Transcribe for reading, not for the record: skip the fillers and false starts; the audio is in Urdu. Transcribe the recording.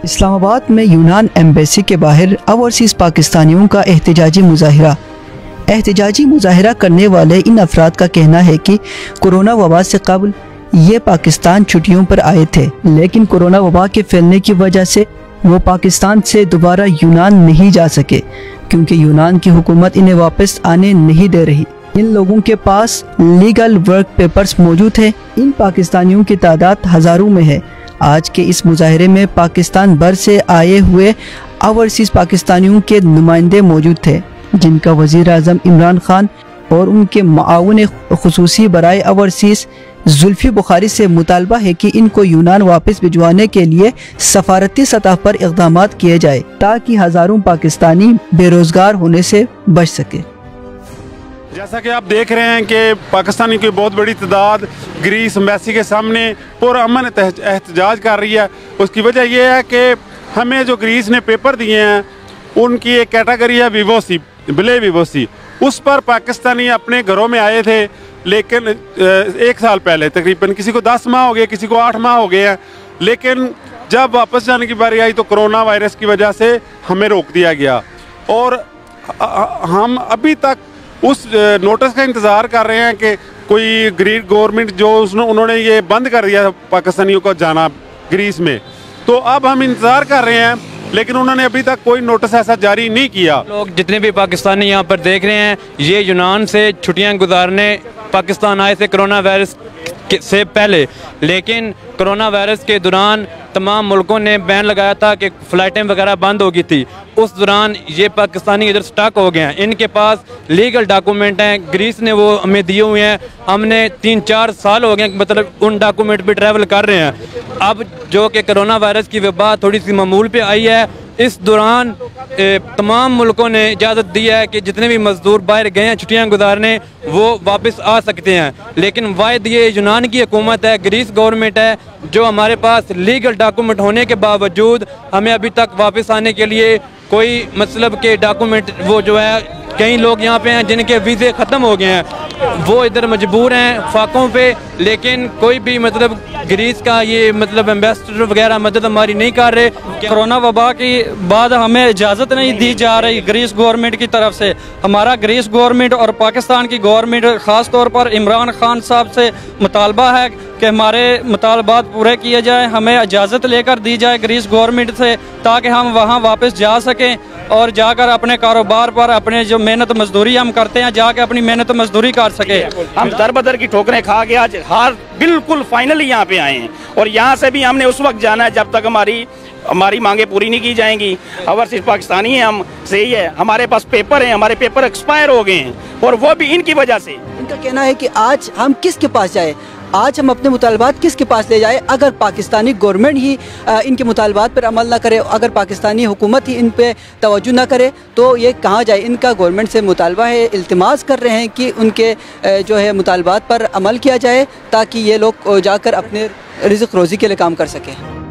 اسلام آباد میں یونان ایمبیسی کے باہر اوورسیز پاکستانیوں کا احتجاجی مظاہرہ کرنے والے ان افراد کا کہنا ہے کہ کورونا وبا سے قبل یہ پاکستان چھٹیوں پر آئے تھے، لیکن کورونا وبا کے پھیلنے کی وجہ سے وہ پاکستان سے دوبارہ یونان نہیں جا سکے کیونکہ یونان کی حکومت انہیں واپس آنے نہیں دے رہی۔ ان لوگوں کے پاس لیگل ورک پیپرز موجود ہیں۔ ان پاکستانیوں کی تعداد ہزاروں میں ہے۔ آج کے اس مظاہرے میں پاکستان بھر سے آئے ہوئے اوورسیز پاکستانیوں کے نمائندے موجود تھے، جن کا وزیر اعظم عمران خان اور ان کے معاون خصوصی برائے اوورسیز زلفی بخاری سے مطالبہ ہے کہ ان کو یونان واپس بھجوانے کے لیے سفارتی سطح پر اقدامات کیے جائے تاکہ ہزاروں پاکستانی بے روزگار ہونے سے بچ سکے۔ جیسا کہ آپ دیکھ رہے ہیں کہ پاکستانی کی بہت بڑی تعداد گریس ایمبیسی کے سامنے پرامن احتجاج کر رہی ہے۔ اس کی وجہ یہ ہے کہ ہمیں جو گریس نے پیپر دیے ہیں ان کی ایک کیٹیگری ہے ویووسی، بلے ویووسی، اس پر پاکستانی اپنے گھروں میں آئے تھے، لیکن 1 سال پہلے تقریباً کسی کو 10 ماہ ہو گئے، کسی کو 8 ماہ ہو گئے ہیں، لیکن جب واپس جانے کی باری آئی تو کرونا وائرس کی وجہ سے ہمیں روک دیا گیا اور ہم ابھی تک اس نوٹس کا انتظار کر رہے ہیں کہ کوئی گریک گورنمنٹ جو انہوں نے یہ بند کر دیا پاکستانیوں کو جانا گریس میں، تو اب ہم انتظار کر رہے ہیں لیکن انہوں نے ابھی تک کوئی نوٹس ایسا جاری نہیں کیا۔ لوگ جتنے بھی پاکستانی یہاں پر دیکھ رہے ہیں یہ یونان سے چھٹیاں گزارنے پاکستان آئے تھے کرونا وائرس سے پہلے، لیکن کرونا وائرس کے دوران تمام ملکوں نے بین لگایا تھا کہ فلائٹیں وغیرہ بند ہو گئی تھی۔ اس دوران یہ پاکستانی ادھر سٹاک ہو گئے ہیں، ان کے پاس لیگل ڈاکومنٹ ہیں، گریس نے وہ ہمیں دیے ہوئے ہیں، ہم نے 3-4 سال ہو گئے مطلب ان ڈاکومنٹ پہ ٹریول کر رہے ہیں۔ اب جو کہ کرونا وائرس کی وبا تھوڑی سی معمول پہ آئی ہے، اس دوران تمام ملکوں نے اجازت دی ہے کہ جتنے بھی مزدور باہر گئے ہیں چھٹیاں گزارنے وہ واپس آ سکتے ہیں، لیکن واحد یہ یونان کی حکومت ہے، گریس گورنمنٹ ہے، جو ہمارے پاس لیگل ڈاکومنٹ ہونے کے باوجود ہمیں ابھی تک واپس آنے کے لیے کوئی مطلب کہ ڈاکومنٹ وہ جو ہے، کئی لوگ یہاں پہ ہیں جن کے ویزے ختم ہو گئے ہیں، وہ ادھر مجبور ہیں فاقوں پہ، لیکن کوئی بھی مطلب گریس کا یہ مطلب ایمبیسڈر وغیرہ مدد ہماری نہیں کر رہے۔ کورونا وبا کی بعد ہمیں اجازت نہیں دی جا رہی گریس گورنمنٹ کی طرف سے۔ ہمارا گریس گورنمنٹ اور پاکستان کی گورنمنٹ خاص طور پر عمران خان صاحب سے مطالبہ ہے کہ ہمارے مطالبات پورے کیے جائیں، ہمیں اجازت لے کر دی جائے گریس گورنمنٹ سے تاکہ ہم وہاں واپس جا سکیں اور جا کر اپنے کاروبار پر اپنے جو محنت مزدوری ہم کرتے ہیں جا کے اپنی محنت مزدوری کر سکے۔ ہم در بدر کی ٹھوکریں کھا کے آج ہار بالکل فائنلی یہاں پہ آئے ہیں اور یہاں سے بھی ہم نے اس وقت جانا ہے جب تک ہماری مانگیں پوری نہیں کی جائیں گی۔ اوورسیز پاکستانی ہیں، ہم صحیح ہے، ہمارے پاس پیپر ہیں، ہمارے پیپر ایکسپائر ہو گئے ہیں اور وہ بھی ان کی وجہ سے۔ ان کا کہنا ہے کہ آج ہم کس کے پاس جائیں، آج ہم اپنے مطالبات کس کے پاس لے جائیں اگر پاکستانی گورنمنٹ ہی ان کے مطالبات پر عمل نہ کرے، اگر پاکستانی حکومت ہی ان پہ توجہ نہ کرے تو یہ کہاں جائے۔ ان کا گورنمنٹ سے مطالبہ ہے، التماس کر رہے ہیں کہ ان کے جو ہے مطالبات پر عمل کیا جائے تاکہ یہ لوگ جا کر اپنے رزق روزی کے لیے کام کر سکیں۔